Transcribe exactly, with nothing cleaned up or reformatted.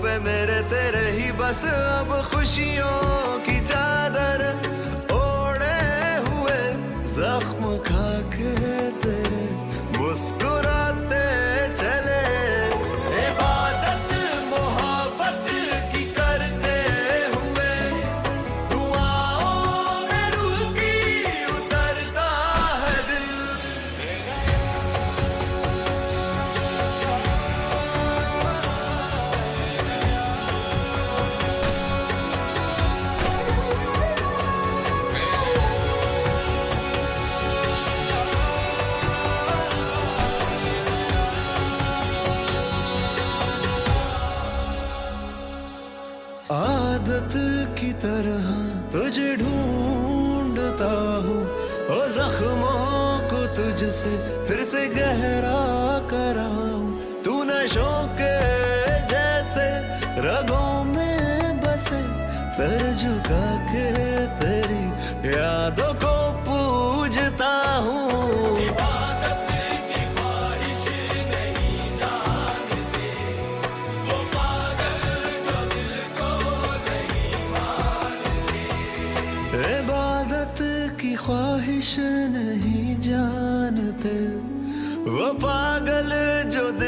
पे मेरे तेरे ही बस अब खुशियों की चादर ओढ़े हुए, जख्म खा के तेरे मुस्कुराते चले। इबादत मोहब्बत की करते हुए दुआओं में रूह की उतरता है दिल। आदत की तरह तुझे ढूंढता हूँ, ओ जख्मों को तुझसे फिर से गहरा कराऊं। तू नशों के जैसे रगों में बसे, सर झुका के तेरी यादों को पूजता हूँ। इबादत की ख्वाहिश नहीं जानते वो पागल जो